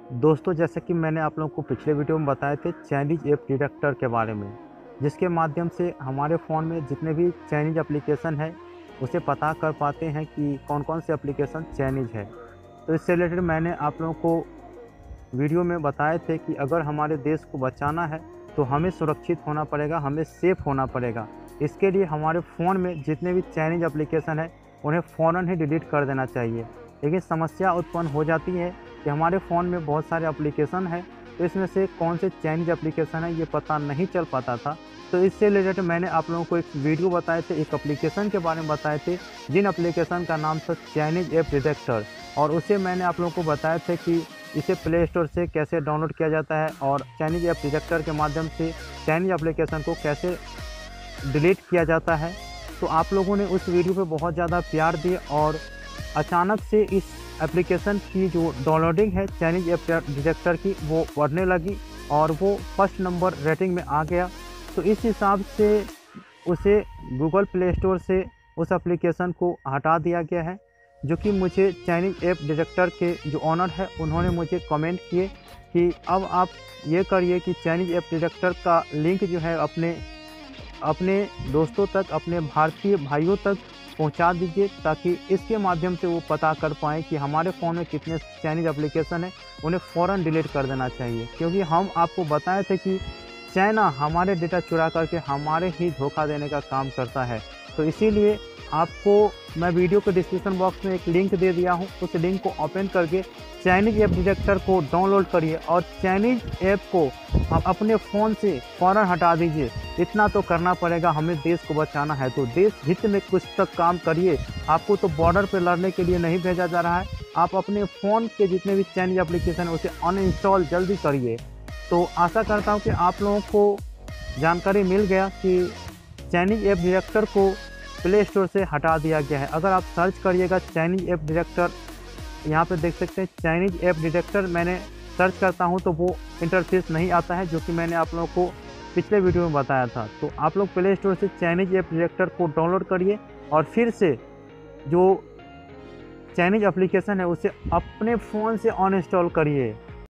दोस्तों, जैसे कि मैंने आप लोगों को पिछले वीडियो में बताए थे चाइनीज़ ऐप डिटेक्टर के बारे में, जिसके माध्यम से हमारे फ़ोन में जितने भी चाइनीज़ एप्लीकेशन है, उसे पता कर पाते हैं कि कौन-कौन से एप्लीकेशन चाइनीज़ है। तो इससे रिलेटेड मैंने आप लोगों को वीडियो में बताए थे कि अगर हमारे देश को बचाना है, तो हमें सुरक्षित होना पड़ेगा, हमें सेफ़ होना पड़ेगा। इसके लिए हमारे फ़ोन में जितने भी चाइनीज़ एप्लीकेशन है, उन्हें फ़ौरन ही डिलीट कर देना चाहिए। लेकिन समस्या उत्पन्न हो जाती है कि हमारे फ़ोन में बहुत सारे एप्लीकेशन हैं, तो इसमें से कौन से चाइनीज़ एप्लीकेशन है, ये पता नहीं चल पाता था। तो इससे रिलेटेड मैंने आप लोगों को एक वीडियो बताए थे, एक एप्लीकेशन के बारे में बताए थे, जिन एप्लीकेशन का नाम था चाइनीज़ ऐप डिटेक्टर, और उसे मैंने आप लोगों को बताया था कि इसे प्ले स्टोर से कैसे डाउनलोड किया जाता है और चाइनीज़ ऐप डिटेक्टर के माध्यम से चाइनीज़ एप्लीकेशन को कैसे डिलीट किया जाता है। तो आप लोगों ने उस वीडियो पे बहुत ज़्यादा प्यार दिए और अचानक से इस एप्लीकेशन की जो डाउनलोडिंग है चाइनीज़ ऐप डिटेक्टर की, वो बढ़ने लगी और वो फर्स्ट नंबर रेटिंग में आ गया। तो इस हिसाब से उसे गूगल प्ले स्टोर से उस एप्लीकेशन को हटा दिया गया है, जो कि मुझे चाइनीज़ ऐप डिटेक्टर के जो ओनर है, उन्होंने मुझे कमेंट किए कि अब आप ये करिए कि चाइनीज़ ऐप डिटेक्टर का लिंक जो है अपने अपने दोस्तों तक, अपने भारतीय भाइयों तक पहुंचा दीजिए, ताकि इसके माध्यम से वो पता कर पाएँ कि हमारे फ़ोन में कितने चाइनीज़ एप्लीकेशन हैं, उन्हें फ़ौरन डिलीट कर देना चाहिए। क्योंकि हम आपको बताए थे कि चाइना हमारे डेटा चुरा करके हमारे ही धोखा देने का काम करता है। तो इसीलिए आपको मैं वीडियो के डिस्क्रिप्शन बॉक्स में एक लिंक दे दिया हूँ, उस लिंक को ओपन करके चाइनीज़ ऐप डिटेक्टर को डाउनलोड करिए और चाइनीज़ ऐप को आप अपने फ़ोन से फ़ौरन हटा दीजिए। इतना तो करना पड़ेगा, हमें देश को बचाना है, तो देश हित में कुछ तक काम करिए। आपको तो बॉर्डर पे लड़ने के लिए नहीं भेजा जा रहा है। आप अपने फ़ोन के जितने भी चाइनीज़ एप्लीकेशन है उसे अनइंस्टॉल जल्दी करिए। तो आशा करता हूँ कि आप लोगों को जानकारी मिल गया कि चाइनीज़ ऐप डिटेक्टर को प्ले स्टोर से हटा दिया गया है। अगर आप सर्च करिएगा चाइनीज़ ऐप डिटेक्टर, यहाँ पे देख सकते हैं चाइनीज़ ऐप डिटेक्टर, मैंने सर्च करता हूँ तो वो इंटरफेस नहीं आता है, जो कि मैंने आप लोगों को पिछले वीडियो में बताया था। तो आप लोग प्ले स्टोर से चाइनीज़ ऐप डिटेक्टर को डाउनलोड करिए और फिर से जो चाइनीज़ एप्लीकेशन है उसे अपने फ़ोन से अनइंस्टॉल करिए।